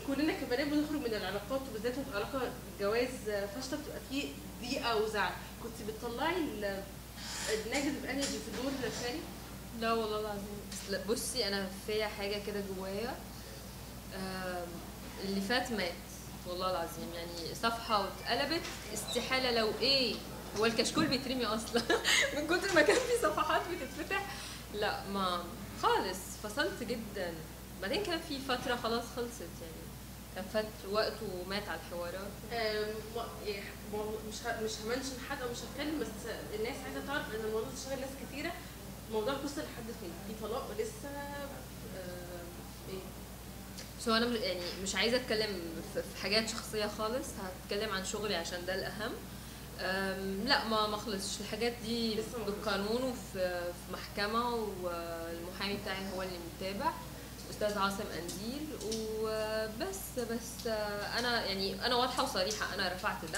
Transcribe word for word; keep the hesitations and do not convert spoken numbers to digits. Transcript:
كلنا كبنات بنخرج من العلاقات وبالذات لو علاقه جواز فاشله بتبقى فيه ضيقه وزعل، كنت بتطلعي النيجاتيف انرجي في دور شاري؟ لا والله العظيم. لا بصي انا فيا حاجه كده جوايا، آم، اللي فات مات والله العظيم. يعني صفحه واتقلبت، استحاله. لو ايه هو الكشكول بيترمي اصلا من كتر ما كان في صفحات بتتفتح. لا ما خالص، فصلت جدا. بعدين كان في فتره خلاص خلصت، يعني كان فات وقت ومات على الحوارات. آم، م- إيه، مو- مش ه- مش همنشن حد او مش هتكلم، بس الناس عايزه تعرف ان الموضوع ده شغل ناس كتيره. الموضوع وصل لحد فين؟ في طلاق لسه؟ آم، ايه؟ سو انا مش يعني مش عايزه اتكلم في في حاجات شخصيه خالص، هتكلم عن شغلي عشان ده الاهم. أم، لا ما ما خلصش الحاجات دي لسه ما خلصش. بالقانون وفي في محكمه، والمحامي بتاعي هو اللي متابع، استاذ عاصم قنديل. وبس بس انا يعني انا واضحه وصريحه، انا رفعت ده.